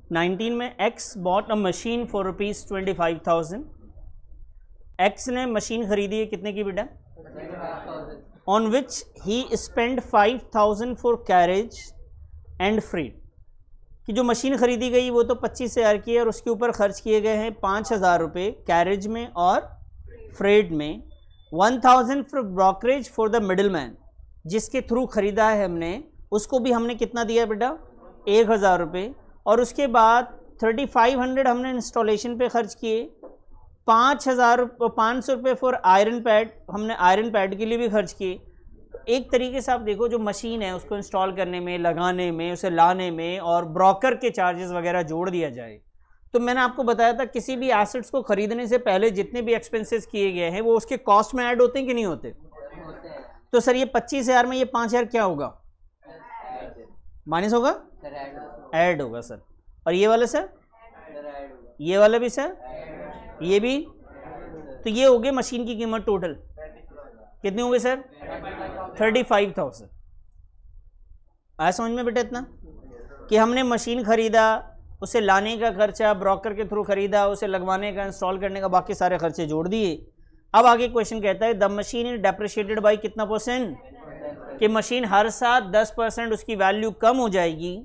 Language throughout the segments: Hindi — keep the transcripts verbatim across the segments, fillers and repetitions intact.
नाइनटीन में X bought a machine for rupees twenty five thousand. X ने मशीन खरीदी है कितने की बेटा? On which he spend five thousand for carriage and freight. कि जो मशीन खरीदी गई वो तो पच्चीस हज़ार की है और उसके ऊपर खर्च किए गए हैं पाँच हज़ार रुपये कैरेज में और फ्रेट में। One thousand for brokerage for the middle man, जिसके थ्रू खरीदा है हमने, उसको भी हमने कितना दिया बेटा? एक हज़ार रुपये। और उसके बाद थर्टी फाइव हंड्रेड हमने इंस्टॉलेशन पे खर्च किए, पाँच हज़ार पाँच सौ रुपये फॉर आयरन पैड, हमने आयरन पैड के लिए भी खर्च किए। एक तरीके से आप देखो जो मशीन है उसको इंस्टॉल करने में, लगाने में, उसे लाने में और ब्रोकर के चार्जेस वगैरह जोड़ दिया जाए तो मैंने आपको बताया था किसी भी एसेट्स को खरीदने से पहले जितने भी एक्सपेंसेस किए गए हैं वो उसके कॉस्ट में ऐड होते हैं कि नहीं होते? तो सर ये पच्चीस हज़ार में ये पाँच हज़ार क्या होगा? माइनस होगा? ऐड होगा सर। और ये वाला सर? ये वाला भी सर? ये भी? तो ये हो गए मशीन की कीमत टोटल कितनी होगी सर? Thirty five thousand. आया समझ में बेटा इतना कि हमने मशीन खरीदा, उसे लाने का खर्चा, ब्रोकर के थ्रू खरीदा, उसे लगवाने का, इंस्टॉल करने का, बाकी सारे खर्चे जोड़ दिए। अब आगे क्वेश्चन कहता है the machine is depreciated by कितना परसेंट? कि मशीन हर साल दस परसेंट उसकी वैल्यू कम हो जाएगी।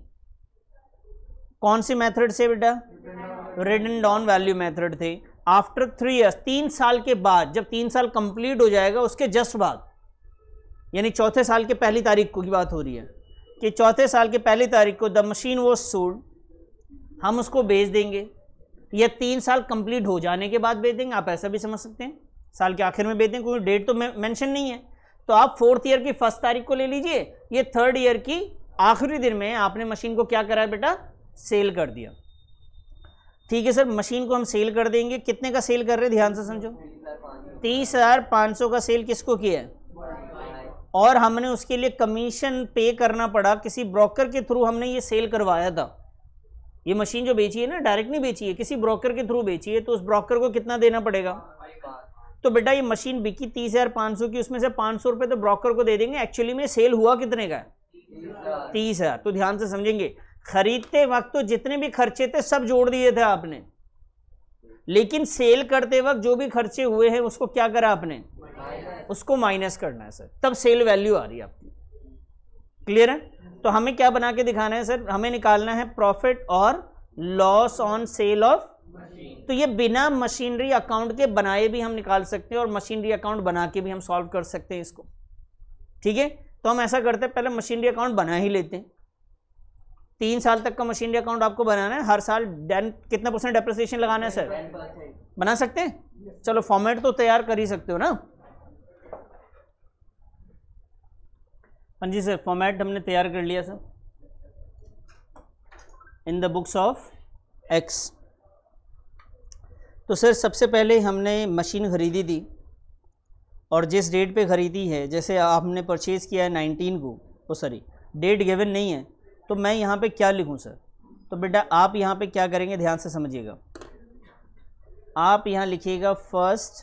कौन सी मेथड से बेटा? रिटन डाउन वैल्यू मेथड थे। आफ्टर थ्री ईयर्स, तीन साल के बाद, जब तीन साल कंप्लीट हो जाएगा उसके जस्ट बाद, यानी चौथे साल के पहली तारीख को की बात हो रही है कि चौथे साल के पहली तारीख को द मशीन वो सोल्ड, हम उसको बेच देंगे। या तीन साल कंप्लीट हो जाने के बाद बेच देंगे, आप ऐसा भी समझ सकते हैं, साल के आखिर में बेच देंगे, कोई डेट तो मेंशन नहीं है। तो आप फोर्थ ईयर की फर्स्ट तारीख को ले लीजिए, ये थर्ड ईयर की आखिरी दिन में आपने मशीन को क्या करा बेटा? सेल कर दिया। ठीक है सर, मशीन को हम सेल कर देंगे। कितने का सेल कर रहे हैं ध्यान से समझो? तीस हजार पाँच सौ का सेल किसको किया है? और हमने उसके लिए कमीशन पे करना पड़ा, किसी ब्रोकर के थ्रू हमने ये सेल करवाया था। ये मशीन जो बेची है ना, डायरेक्ट नहीं बेची है, किसी ब्रोकर के थ्रू बेची है, तो उस ब्रोकर को कितना देना पड़ेगा? तो बेटा ये मशीन बिकी तीस हजार पाँच सौ की, उसमें से पाँच सौ रुपये तो ब्रोकर को दे देंगे। एक्चुअली में सेल हुआ कितने का? तीस हजार। तो ध्यान से समझेंगे, खरीदते वक्त तो जितने भी खर्चे थे सब जोड़ दिए थे आपने, लेकिन सेल करते वक्त जो भी खर्चे हुए हैं उसको क्या करा आपने? उसको माइनस करना है सर, तब सेल वैल्यू आ रही है आपकी। क्लियर है? तो हमें क्या बना के दिखाना है सर? हमें निकालना है प्रॉफिट और लॉस ऑन सेल ऑफ। तो ये बिना मशीनरी अकाउंट के बनाए भी हम निकाल सकते हैं और मशीनरी अकाउंट बना के भी हम सॉल्व कर सकते हैं इसको। ठीक है, तो हम ऐसा करते हैं, पहले मशीनरी अकाउंट बना ही लेते हैं। तीन साल तक का मशीनरी अकाउंट आपको बनाना है, हर साल डेन कितना परसेंट डेप्रिसिएशन लगाना है सर? बना सकते हैं? चलो फॉर्मेट तो तैयार कर ही सकते हो ना। हाँ जी सर, फॉर्मेट हमने तैयार कर लिया sir in the books of X. तो सर सबसे पहले हमने मशीन खरीदी थी और जिस डेट पे ख़रीदी है, जैसे आपने परचेज़ किया है नाइनटीन को, तो सॉरी डेट गिवन नहीं है, तो मैं यहाँ पे क्या लिखूँ सर? तो बेटा आप यहाँ पे क्या करेंगे, ध्यान से समझिएगा। आप यहाँ लिखिएगा फर्स्ट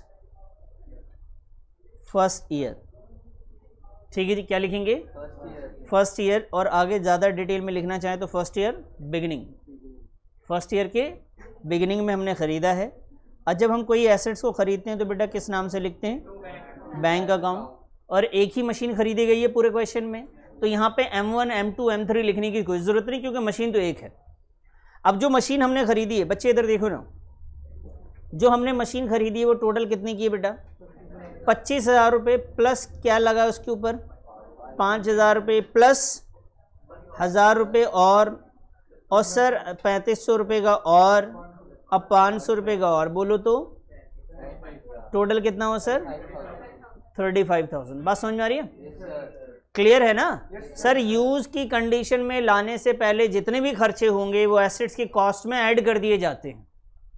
फर्स्ट ईयर। ठीक है जी, क्या लिखेंगे? First year. और आगे ज़्यादा डिटेल में लिखना चाहें तो first year beginning, first year के बिगिनिंग में हमने ख़रीदा है। और जब हम कोई एसेट्स को ख़रीदते हैं तो बेटा किस नाम से लिखते हैं? Bank account. और एक ही मशीन खरीदी गई है पूरे क्वेश्चन में, तो यहाँ पे M one, M two, M three लिखने की कोई ज़रूरत नहीं, क्योंकि मशीन तो एक है। अब जो मशीन हमने खरीदी है, बच्चे इधर देखो ना, जो हमने मशीन खरीदी है वो टोटल कितने की है बेटा? पच्चीस हज़ार रुपये प्लस क्या लगा उसके ऊपर? पाँच हज़ार रुपये प्लस हज़ार रुपये और और सर पैंतीस सौ रुपये का और अब पाँच सौ रुपये का और, बोलो तो टोटल कितना हो सर? Thirty five thousand. बात समझ में आ रही है? क्लियर है ना सर? यूज की कंडीशन में लाने से पहले जितने भी खर्चे होंगे वो एसेट्स की कॉस्ट में ऐड कर दिए जाते हैं।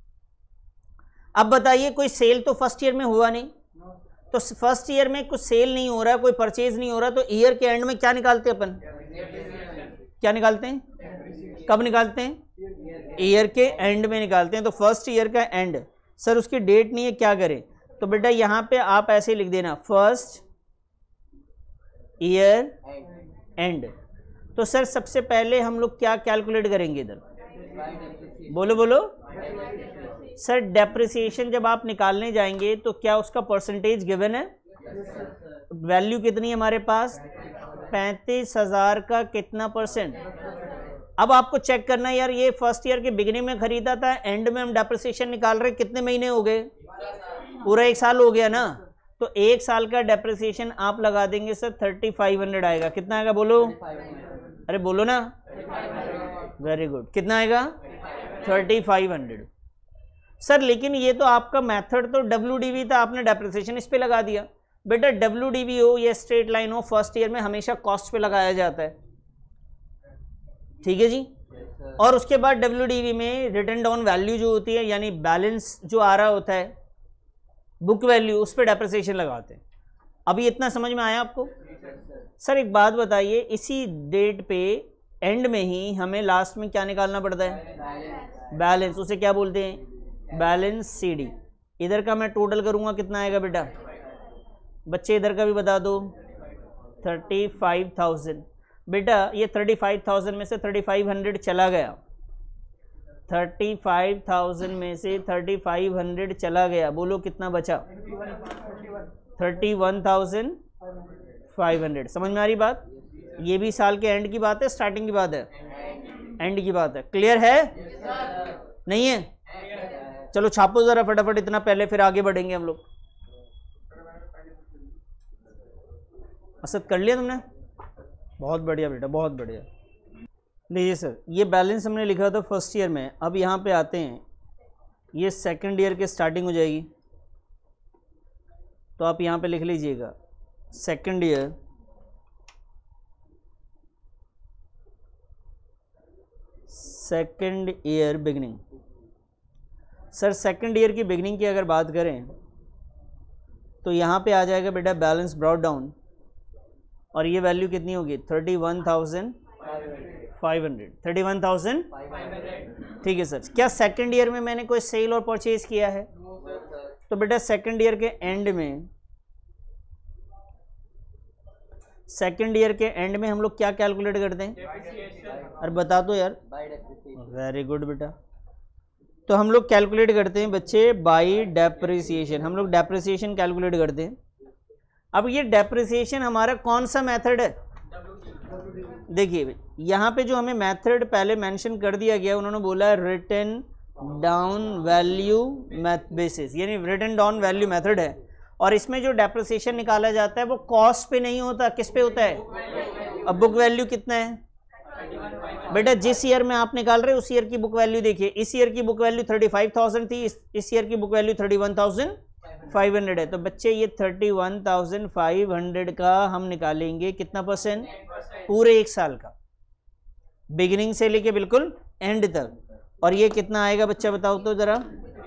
अब बताइए, कोई सेल तो फर्स्ट ईयर में हुआ नहीं, तो फर्स्ट ईयर में कुछ सेल नहीं हो रहा, कोई परचेज नहीं हो रहा, तो ईयर के एंड में क्या निकालते हैं अपन? क्या निकालते हैं? कब निकालते हैं? ईयर के एंड में निकालते हैं। तो फर्स्ट ईयर का एंड, सर उसकी डेट नहीं है, क्या करें? तो बेटा यहाँ पे आप ऐसे लिख देना फर्स्ट ईयर एंड। तो सर सबसे पहले हम लोग क्या कैलकुलेट करेंगे इधर? बोलो बोलो सर। डेप्रिसिएशन जब आप निकालने जाएंगे तो क्या उसका परसेंटेज गिवन है? वैल्यू कितनी है हमारे पास? पैंतीस हजार का कितना परसेंट? अब आपको चेक करना है यार, ये फर्स्ट ईयर के बिगिनिंग में खरीदा था, एंड में हम डेप्रिसिएशन निकाल रहे, कितने महीने हो गए? पूरा एक साल हो गया ना। तो एक साल का डेप्रिसिएशन आप लगा देंगे सर, थर्टी फाइव हंड्रेड आएगा। कितना आएगा बोलो? अरे बोलो ना। Very good. कितना आएगा? Thirty five hundred. सर लेकिन ये तो आपका मेथड तो डब्ल्यू डी वी था, आपने डेप्रिसिएशन इस पे लगा दिया। बेटा डब्ल्यू डी वी हो या स्ट्रेट लाइन हो, फर्स्ट ईयर में हमेशा कॉस्ट पे लगाया जाता है, ठीक है जी। और उसके बाद डब्ल्यू डी वी में रिटर्न डाउन वैल्यू जो होती है, यानी बैलेंस जो आ रहा होता है बुक वैल्यू, उस पर डेप्रिसिएशन लगाते हैं। अभी इतना समझ में आया आपको? सर एक बात बताइए, इसी डेट पे एंड में ही हमें लास्ट में क्या निकालना पड़ता है? बैलेंस। उसे क्या बोलते हैं? Balance C D. इधर का मैं टोटल करूंगा, कितना आएगा बेटा? बच्चे इधर का भी बता दो। Thirty five thousand. बेटा ये थर्टी फाइव थाउजेंड में से थर्टी फाइव हंड्रेड चला गया, थर्टी फाइव थाउजेंड में से थर्टी फाइव हंड्रेड चला गया, बोलो कितना बचा? Thirty one thousand five hundred. समझ में आ रही बात? ये भी साल के एंड की बात है, स्टार्टिंग की बात है? एंड की बात है। क्लियर है? नहीं है? चलो छापो जरा फटाफट इतना पहले, फिर आगे बढ़ेंगे हम लोग। असद कर लिया तुमने? बहुत बढ़िया बेटा, बहुत बढ़िया। लीजिए सर, ये बैलेंस हमने लिखा था फर्स्ट ईयर में। अब यहाँ पे आते हैं, ये सेकंड ईयर के स्टार्टिंग हो जाएगी, तो आप यहाँ पे लिख लीजिएगा second year second year beginning. Sir second year की बिगनिंग की अगर बात करें तो यहाँ पे आ जाएगा बेटा बैलेंस ब्रॉट डाउन, और ये वैल्यू कितनी होगी? Thirty one thousand five hundred. Thirty one thousand, ठीक है सर। क्या सेकंड ईयर में मैंने कोई सेल और परचेज किया है? तो बेटा सेकंड ईयर के एंड में सेकंड ईयर के एंड में हम लोग क्या कैलकुलेट करते हैं? अरे बता दो यार। वेरी गुड बेटा। तो हम लोग कैलकुलेट करते हैं बच्चे बाय डेप्रिसिएशन। हम लोग डेप्रिसिएशन कैलकुलेट करते हैं। अब ये डेप्रिसिएशन हमारा कौन सा मेथड है? देखिए यहाँ पे जो हमें मेथड पहले मेंशन कर दिया गया, उन्होंने बोला written down value math basis, यानी रिटन डाउन वैल्यू मेथड है। और इसमें जो डेप्रिसिएशन निकाला जाता है वो कॉस्ट पे नहीं होता, किस पे होता है? अब बुक वैल्यू कितना है बेटा? जिस ईयर में आप निकाल रहे हो उस ईयर की बुक वैल्यू देखिए। इस ईयर की book value thirty five thousand थी, इस, इस ईयर की book value thirty one thousand five hundred है। तो बच्चे ये thirty one thousand five hundred का हम निकालेंगे कितना परसेंट? पूरे एक साल का, बिगिनिंग से लेके बिल्कुल एंड तक। और ये कितना आएगा बच्चा बताओ तो जरा?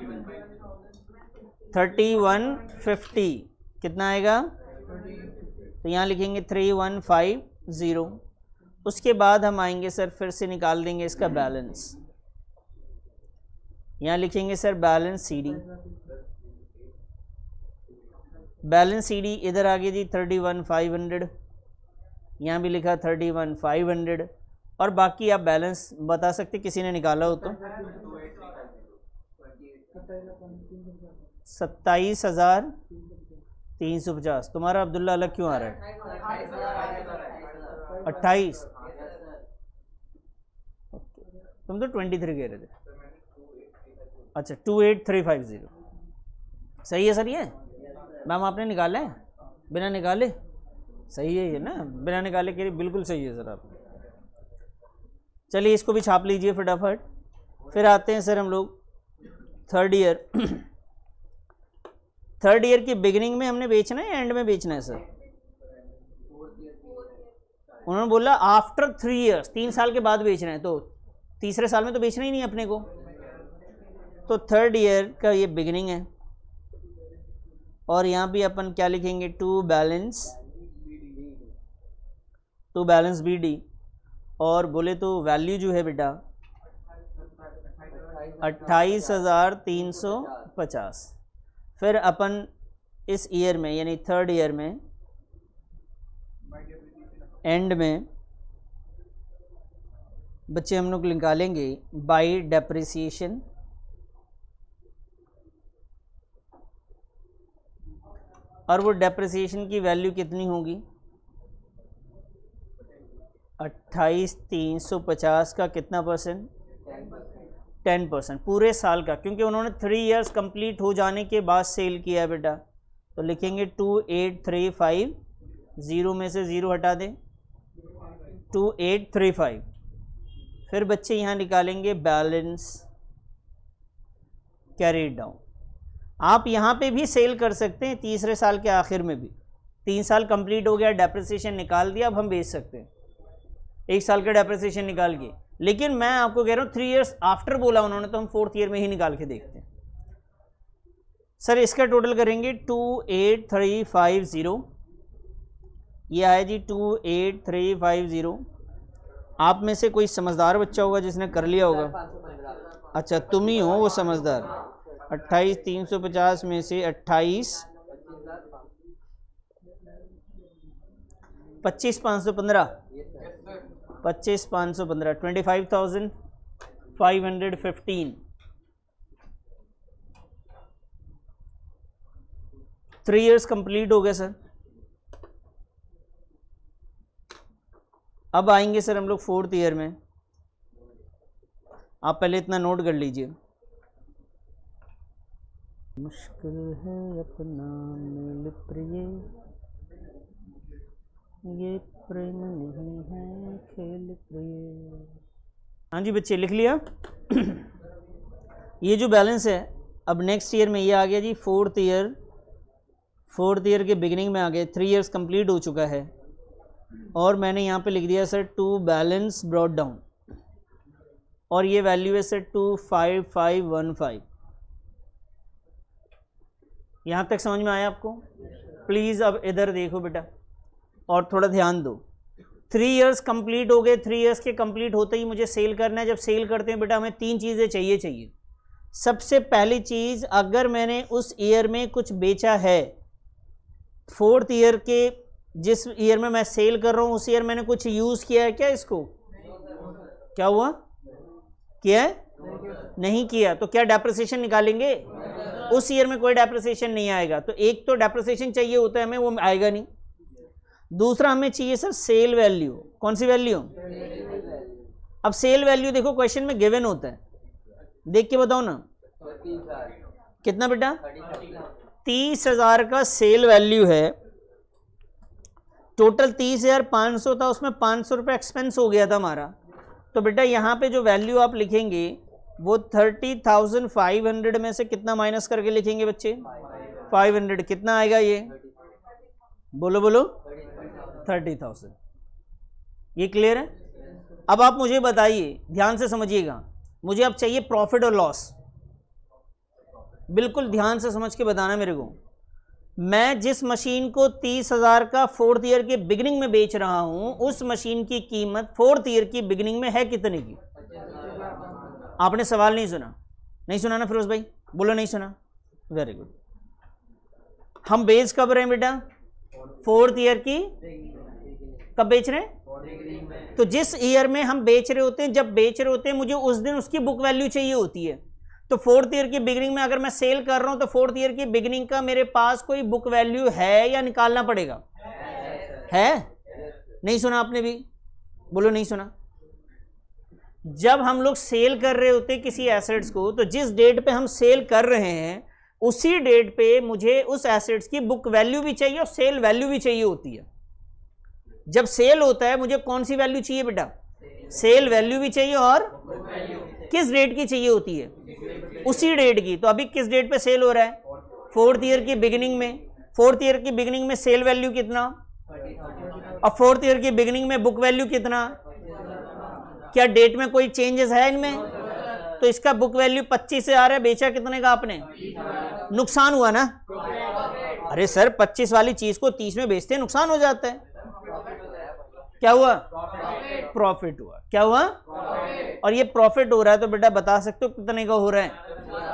Thirty one fifty. कितना आएगा? तो यहाँ लिखेंगे थ्री वन फाइव जीरो। उसके बाद हम आएंगे सर, फिर से निकाल देंगे इसका बैलेंस। यहाँ लिखेंगे sir balance C D. Balance C D इधर आ गई जी थर्टी वन फाइव हंड्रेड, यहाँ भी लिखा थर्टी वन फाइव हंड्रेड। और बाकी आप बैलेंस बता सकते किसी ने निकाला हो तो? सत्ताईस हजार तीन सौ पचास। तुम्हारा अब्दुल्ला अलग क्यों आ रहा है? अट्ठाईस। तुम तो ट्वेंटी थ्री कह रहे थे। अच्छा two eight three five zero. सही है सर? ये मैम आपने निकाला है? बिना निकाले? सही है ये ना, बिना निकाले के लिए बिल्कुल सही है सर आप। चलिए इसको भी छाप लीजिए फटाफट। फिर आते हैं सर हम लोग थर्ड ईयर। थर्ड ईयर की बिगिनिंग में हमने बेचना है, एंड में बेचना है सर? उन्होंने बोला आफ्टर थ्री इयर्स, तीन साल के बाद बेचना है, तो तीसरे साल में तो बेचना ही नहीं अपने को। तो थर्ड ईयर का ये बिगिनिंग है, और यहाँ भी अपन क्या लिखेंगे? To balance to balance B D. और बोले तो वैल्यू जो है बेटा अट्ठाईस हजार तीन सौ पचास। फिर अपन इस ईयर में यानी थर्ड ईयर में एंड में बच्चे हम लोग निकालेंगे बाय डेप्रिसिएशन, और वो डेप्रिसिएशन की वैल्यू कितनी होगी, अट्ठाईस तीन सौ पचास का कितना परसेंट, टेन परसेंट पूरे साल का, क्योंकि उन्होंने थ्री इयर्स कंप्लीट हो जाने के बाद सेल किया है बेटा। तो लिखेंगे two eight three five, zero में से ज़ीरो हटा दें, टू एट थ्री फाइव। फिर बच्चे यहाँ निकालेंगे बैलेंस कैरीड डाउन। आप यहाँ पे भी सेल कर सकते हैं तीसरे साल के आखिर में भी, तीन साल कंप्लीट हो गया, डेप्रिसिएशन निकाल दिया, अब हम बेच सकते हैं एक साल का डेप्रिसिएशन निकाल के। लेकिन मैं आपको कह रहा हूँ थ्री इयर्स आफ्टर बोला उन्होंने, तो हम फोर्थ ईयर में ही निकाल के देखते हैं। सर इसका टोटल करेंगे two eight three five zero, ये आया जी two eight three five zero. आप में से कोई समझदार बच्चा होगा जिसने कर लिया होगा। अच्छा तुम ही हो वो समझदार। अट्ठाईस तीन सौ पचास में से अट्ठाईस पच्चीस पाँच सौ पंद्रह, पच्चीस पाँच सौ पंद्रह, twenty five thousand five hundred fifteen. Three years complete हो गए सर। अब आएंगे सर हम लोग फोर्थ ईयर में। आप पहले इतना नोट कर लीजिए। मुश्किल है अपना मिल प्रिय, ये प्रेम नहीं है खेल प्रिय। हाँ जी बच्चे लिख लिया। ये जो बैलेंस है अब नेक्स्ट ईयर में ये आ गया जी फोर्थ ईयर, फोर्थ ईयर के बिगिनिंग में आ गए, थ्री इयर्स कंप्लीट हो चुका है। और मैंने यहाँ पे लिख दिया sir to balance brought down, और ये वैल्यू है sir two five five one five. यहाँ तक समझ में आया आपको? प्लीज़ अब इधर देखो बेटा और थोड़ा ध्यान दो। थ्री इयर्स कंप्लीट हो गए, थ्री इयर्स के कंप्लीट होते ही मुझे सेल करना है। जब सेल करते हैं बेटा हमें तीन चीज़ें चाहिए चाहिए सबसे पहली चीज़, अगर मैंने उस ईयर में कुछ बेचा है, फोर्थ ईयर के जिस ईयर में मैं सेल कर रहा हूँ उस ईयर मैंने कुछ यूज़ किया है क्या? इसको क्या हुआ? किया है? नहीं किया। तो क्या डेप्रिसिएशन निकालेंगे? उस ईयर में कोई डेप्रिसिएशन नहीं आएगा। तो एक तो डेप्रिसिएशन चाहिए होता है हमें, वो आएगा नहीं। दूसरा हमें चाहिए सर सेल वैल्यू। कौन सी वैल्यू? अब सेल वैल्यू देखो क्वेश्चन में गिवन होता है, देख के बताओ ना कितना बेटा? तीस हजार का सेल वैल्यू है। टोटल तीस हजार पाँच सौ था, उसमें पाँच सौ रुपये एक्सपेंस हो गया था हमारा। तो बेटा यहाँ पे जो वैल्यू आप लिखेंगे वो थर्टी थाउजेंड फाइव हंड्रेड में से कितना माइनस करके लिखेंगे बच्चे? Five hundred. कितना आएगा ये? बोलो बोलो। Thirty thousand. ये क्लियर है? अब आप मुझे बताइए, ध्यान से समझिएगा, मुझे अब चाहिए प्रॉफिट और लॉस। बिल्कुल ध्यान से समझ के बताना मेरे को। मैं जिस मशीन को तीस हजार का फोर्थ ईयर के बिगिनिंग में बेच रहा हूं, उस मशीन की कीमत फोर्थ ईयर की बिगिनिंग में है कितने की? आपने सवाल नहीं सुना? नहीं सुना ना फिरोज भाई? बोलो नहीं सुना। Very good. हम बेच कब रहे हैं बेटा? फोर्थ ईयर की। कब बेच रहे हैं? तो जिस ईयर में हम बेच रहे होते हैं, जब बेच रहे होते हैं, मुझे उस दिन उसकी बुक वैल्यू चाहिए होती है। तो फोर्थ ईयर की बिगिनिंग में अगर मैं सेल कर रहा हूं तो फोर्थ ईयर की बिगिनिंग का मेरे पास कोई बुक वैल्यू है या निकालना पड़ेगा? है? नहीं सुना आपने भी? बोलो नहीं सुना। जब हम लोग सेल कर रहे होते हैं किसी एसेट्स को, तो जिस डेट पे हम सेल कर रहे हैं उसी डेट पे मुझे उस एसेट्स की बुक वैल्यू भी चाहिए और सेल वैल्यू भी चाहिए होती है। जब सेल होता है मुझे कौन सी वैल्यू चाहिए बेटा? सेल वैल्यू भी चाहिए, और किस डेट की चाहिए होती है? उसी डेट की। तो अभी किस डेट पे सेल हो रहा है? फोर्थ ईयर की बिगिनिंग में। फोर्थ ईयर की बिगिनिंग में सेल वैल्यू कितना? और फोर्थ ईयर की बिगिनिंग में बुक वैल्यू कितना? क्या डेट में कोई चेंजेस है इनमें? तो इसका बुक वैल्यू पच्चीस से आ रहा है, बेचा कितने का आपने? नुकसान हुआ ना? अरे सर पच्चीस वाली चीज को तीस में बेचते हैं, नुकसान हो जाता है। क्या हुआ? प्रॉफिट हुआ। क्या हुआ? और ये प्रॉफिट हो रहा है तो बेटा बता सकते हो कितने का हो रहा है?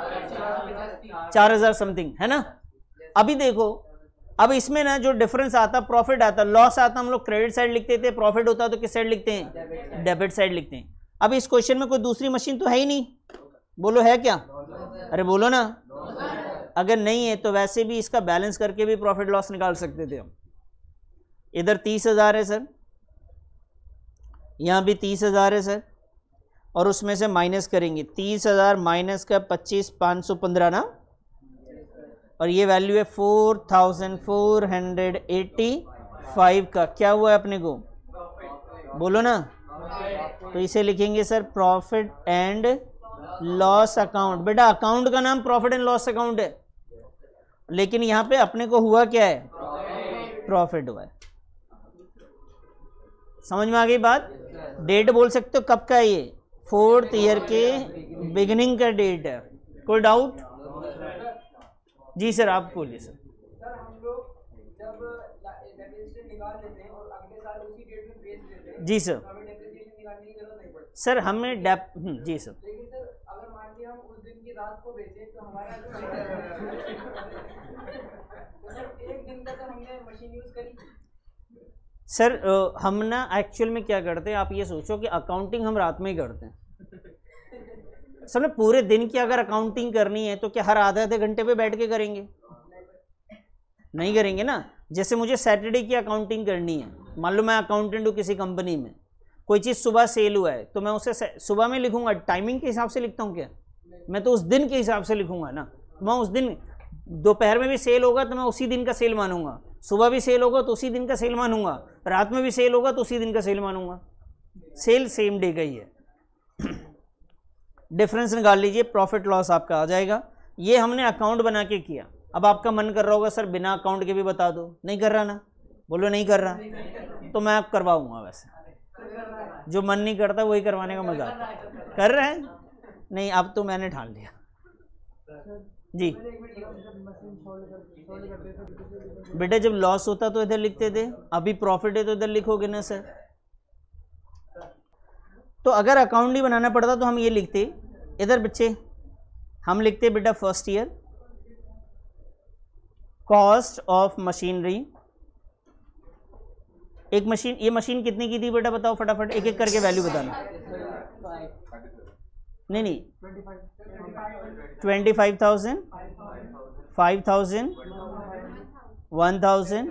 चार हजार समथिंग, है ना? अभी देखो, अब इसमें ना जो डिफरेंस आता, प्रॉफिट आता, लॉस आता, हम लोग क्रेडिट साइड लिखते थे, प्रॉफिट होता तो किस साइड लिखते हैं? डेबिट साइड लिखते हैं। अब इस क्वेश्चन में कोई दूसरी मशीन तो है ही नहीं, बोलो है क्या? अरे बोलो ना। अगर नहीं है तो वैसे भी इसका बैलेंस करके भी प्रॉफिट लॉस निकाल सकते थे हम। इधर तीस हजार है सर, यहाँ भी तीस हजार है सर, और उसमें से माइनस करेंगे तीस हजार माइनस का पच्चीस, पाँच सौ पंद्रह ना, और ये वैल्यू है four thousand four hundred eighty five का। क्या हुआ है अपने को? बोलो ना। तो इसे लिखेंगे sir profit and loss account. बेटा अकाउंट का नाम प्रॉफिट एंड लॉस अकाउंट है, लेकिन यहां पे अपने को हुआ क्या है? प्रॉफिट हुआ है। समझ में आ गई बात? डेट बोल सकते हो कब का है? ये फोर्थ ईयर के बिगिनिंग का डेट है। कोई डाउट? जी सर आप बोलिए सर। सर हम लोग जब डेप्रिसिएशन निकाल लेते हैं और अगले साल उसी डेट में बेच देते हैं, जी सर, तो हमें डेप्रिसिएशन निकालने की जरूरत नहीं पड़ती सर हमें डेप जी सर। लेकिन सर अगर मान लिया हम उस दिन की रात को बेचें तो हमारा जो तो सर एक दिन का तो हमने मशीन यूज करी। सर अ, हम ना एक्चुअल में क्या करते हैं, आप ये सोचो कि अकाउंटिंग हम रात में ही करते हैं। सर ने पूरे दिन की अगर अकाउंटिंग करनी है तो क्या हर आधे आधे घंटे पे बैठ के करेंगे? नहीं करेंगे ना। जैसे मुझे सैटरडे की अकाउंटिंग करनी है, मान लो मैं अकाउंटेंट हूँ किसी कंपनी में, कोई चीज़ सुबह सेल हुआ है तो मैं उसे सुबह में लिखूंगा, टाइमिंग के हिसाब से लिखता हूँ क्या? मैं तो उस दिन के हिसाब से लिखूंगा ना। मैं उस दिन दोपहर में भी सेल होगा तो मैं उसी दिन का सेल मानूंगा, सुबह भी सेल होगा तो उसी दिन का सेल मानूंगा, रात में भी सेल होगा तो उसी दिन का सेल मानूंगा। सेल सेम डे का ही है। डिफरेंस निकाल लीजिए, प्रॉफिट लॉस आपका आ जाएगा। ये हमने अकाउंट बना के किया। अब आपका मन कर रहा होगा सर बिना अकाउंट के भी बता दो, नहीं कर रहा ना, बोलो नहीं कर रहा, तो मैं आप करवाऊंगा। वैसे जो मन नहीं करता वही करवाने का मजा आता है। कर रहे हैं? नहीं अब तो मैंने ठान लिया जी। बेटा जब लॉस होता तो इधर लिखते थे, अभी प्रॉफिट है तो इधर लिखोगे ना सर। तो अगर अकाउंट नहीं बनाना पड़ता तो हम ये लिखते, इधर बच्चे हम लिखते बेटा first year cost of machinery. एक मशीन, ये मशीन कितने की थी बेटा बताओ फटाफट, एक एक करके वैल्यू बताना। नहीं नहीं, twenty five thousand, five thousand, one thousand,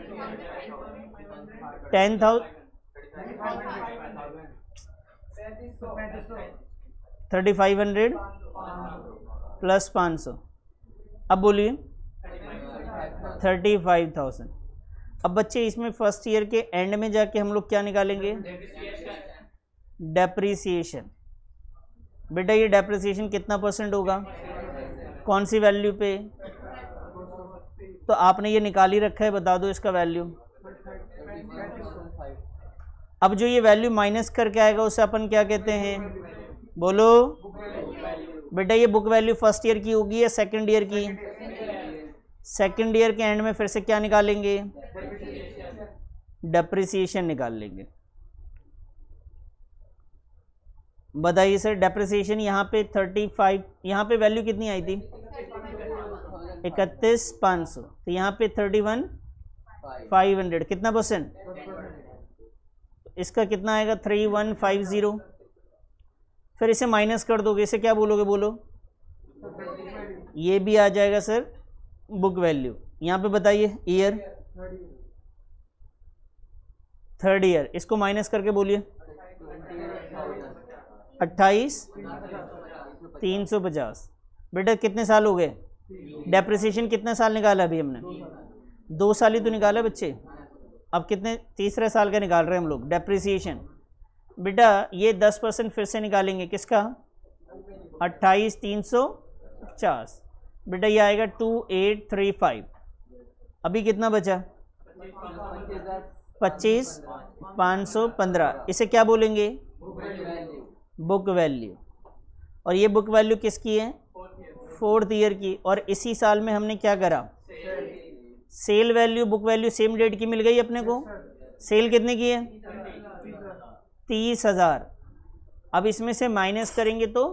ten thousand, thirty five hundred plus पाँच सौ। अब बोलिए थर्टी फाइव थाउजेंड। अब बच्चे इसमें फर्स्ट ईयर के एंड में जाके हम लोग क्या निकालेंगे? डेप्रिसिएशन। बेटा ये डेप्रिसिएशन कितना परसेंट होगा? कौन सी वैल्यू पे? तो आपने ये निकाल ही रखा है, बता दो इसका वैल्यू। अब जो ये वैल्यू माइनस करके आएगा उसे अपन क्या कहते हैं? बोलो बेटा। ये बुक वैल्यू फर्स्ट ईयर की होगी या सेकंड ईयर की? सेकंड ईयर के एंड में फिर से क्या निकालेंगे? डेप्रिसिएशन निकाल लेंगे। बताइए सर डेप्रिसिएशन यहाँ पे थर्टी फाइव, यहाँ पे वैल्यू कितनी आई थी? इकतीस पाँच सौ, तो यहाँ पे थर्टी वन फाइव हंड्रेड, कितना परसेंट? इसका कितना आएगा? Three one five zero. फिर इसे माइनस कर दोगे, इसे क्या बोलोगे? बोलो। ये भी आ जाएगा सर बुक वैल्यू। यहाँ पे बताइए ईयर, थर्ड ईयर, इसको माइनस करके बोलिए। अट्ठाईस तीन सौ पचास। बेटा कितने साल हो गए? डेप्रिसिएशन कितने साल निकाला अभी हमने? दो साल ही तो निकाला बच्चे। अब कितने, तीसरे साल का निकाल रहे हैं हम लोग डेप्रिसिएशन। बेटा ये दस परसेंट फिर से निकालेंगे, किसका? अट्ठाईस तीन सौ पचास। बेटा ये आएगा टू एट थ्री फाइव। अभी कितना बचा? पच्चीस पाँच सौ पंद्रह। इसे क्या बोलेंगे? Book value. और ये बुक वैल्यू किसकी है? फोर्थ ईयर की। और इसी साल में हमने क्या करा? Sale value book value same date की मिल गई अपने को। सेल कितने की है? तीस हजार। अब इसमें से माइनस करेंगे तो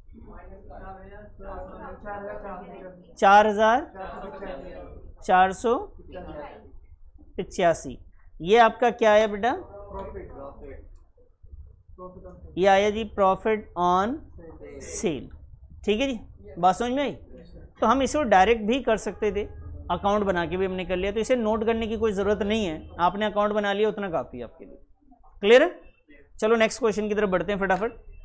चार हजार चार सौ पिचासी। ये आपका क्या है बेटा? ये आया जी प्रॉफिट ऑन सेल। ठीक है जी, बात समझ में आई। तो हम इसे डायरेक्ट भी कर सकते थे, अकाउंट बना के भी हमने कर लिया, तो इसे नोट करने की कोई ज़रूरत नहीं है, आपने अकाउंट बना लिया उतना काफ़ी है आपके लिए। क्लियर है? चलो नेक्स्ट क्वेश्चन की तरफ बढ़ते हैं फटाफट।